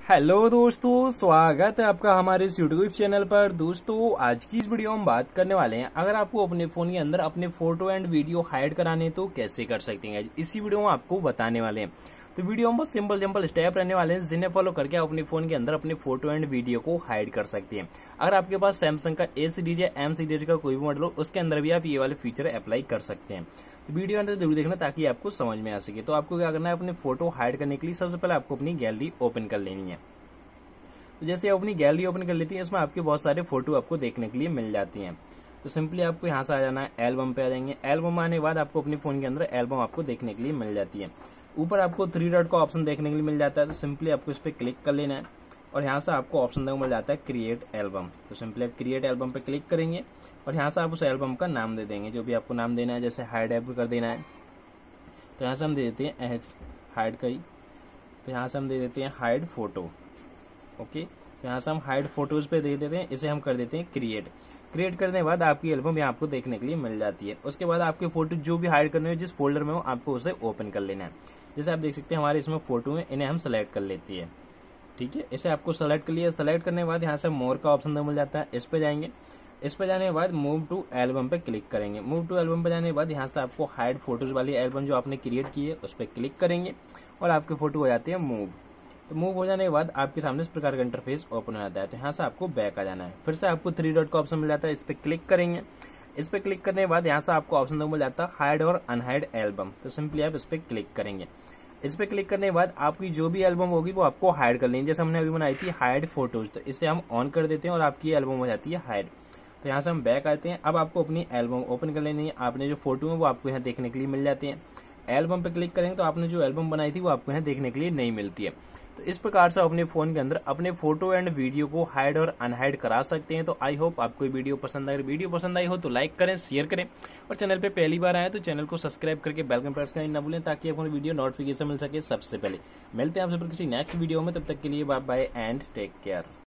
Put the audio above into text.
Hello दोस्तों, स्वागत है आपका हमारे इस यूट्यूब चैनल पर। दोस्तों आज की इस वीडियो में बात करने वाले हैं, अगर आपको अपने फोन के अंदर अपने फोटो एंड वीडियो हाइड कराने तो कैसे कर सकते हैं, इसी वीडियो में आपको बताने वाले हैं। तो वीडियो में बहुत सिंपल स्टेप रहने वाले हैं, जिन्हें फॉलो करके आप अपने फोन के अंदर अपने फोटो एंड वीडियो को हाइड कर सकते हैं। अगर आपके पास सैमसंग का ए सीरीज या एम सीरीज का कोई भी मॉडल हो, उसके अंदर भी आप ये वाले फीचर अप्लाई कर सकते हैं। तो वीडियो अंदर जरूर देखना ताकि आपको समझ में आ सके। तो आपको क्या करना है, अपने फोटो हाइड करने के लिए सबसे पहले आपको अपनी गैलरी ओपन कर लेनी है। तो जैसे आप अपनी गैलरी ओपन कर लेती हैं, इसमें आपके बहुत सारे फोटो आपको देखने के लिए मिल जाती हैं। तो सिंपली आपको यहाँ से आ जाना है, एल्बम पे आ जाएंगे। एल्बम आने के बाद आपको अपने फोन के अंदर एल्बम आपको देखने के लिए मिल जाती है। ऊपर आपको 3 डॉट का ऑप्शन देखने के लिए मिल जाता है, तो सिंपली आपको इस पर क्लिक कर लेना है और यहाँ से आपको ऑप्शन देखने को मिल जाता है क्रिएट एल्बम। तो सिंपली आप क्रिएट एल्बम पे क्लिक करेंगे और यहाँ से आप उस एल्बम का नाम दे देंगे, जो भी आपको नाम देना है। जैसे हाइड ऐप कर देना है, तो यहाँ से हम दे देते हैं हाइड का ही, तो यहाँ से हम दे देते हैं हाइड फोटो। ओके, तो यहाँ से हम हाइड फोटोज पे दे देते हैं, इसे हम कर देते हैं क्रिएट करने के बाद आपकी एल्बम यहाँ आपको देखने के लिए मिल जाती है। उसके बाद आपके फोटो जो भी हाइड करने हो, जिस फोल्डर में हो, आपको उसे ओपन कर लेना है। जैसे आप देख सकते हैं हमारे इसमें फोटो है, इन्हें हम सेलेक्ट कर लेती है। ठीक है, इसे आपको सेलेक्ट कर लिया। सेलेक्ट करने के बाद यहाँ से मोर का ऑप्शन मिल जाता है, इस पे जाएंगे। इस पे जाने के बाद मूव टू एल्बम पे क्लिक करेंगे। मूव टू एल्बम पे जाने के बाद यहाँ से आपको हाइड फोटोज वाली एल्बम जो आपने क्रिएट की है उस पर क्लिक करेंगे और आपके फोटो हो जाती है मूव। तो मूव हो जाने के बाद आपके सामने इस प्रकार का इंटरफेस ओपन हो जाता है। तो यहाँ से आपको बैक आ जाना है, फिर से आपको 3 डॉट का ऑप्शन मिल जाता है, इस पर क्लिक करेंगे। इस पर क्लिक करने के बाद यहाँ से आपको ऑप्शन मिल जाता है हाइड और अनहाइड एल्बम। तो सिंपली आप इस पर क्लिक करेंगे। इस पर क्लिक करने के बाद आपकी जो भी एल्बम होगी वो आपको हाइड कर लेंगे। जैसे हमने अभी बनाई थी हाइड फोटोज, तो इसे हम ऑन कर देते हैं और आपकी एल्बम हो जाती है हाइड। तो यहाँ से हम बैक आते हैं। अब आपको अपनी एल्बम ओपन कर लेनी है। आपने जो फोटो है वो आपको यहाँ देखने के लिए मिल जाती है। एल्बम पे क्लिक करेंगे तो आपने जो एल्बम बनाई थी वो आपको यहाँ देखने के लिए नहीं मिलती है। तो इस प्रकार से अपने फोन के अंदर अपने फोटो एंड वीडियो को हाइड और अनहाइड करा सकते हैं। तो आई होप आपको वीडियो पसंद आए। अगर वीडियो पसंद आई हो तो लाइक करें, शेयर करें और चैनल पे पहली बार आए तो चैनल को सब्सक्राइब करके बेल आइकन प्रेस करना ना भूलें, ताकि आपको वीडियो नोटिफिकेशन मिल सके सबसे पहले। मिलते हैं आपसे किसी नेक्स्ट वीडियो में, तब तक के लिए bye bye and take care.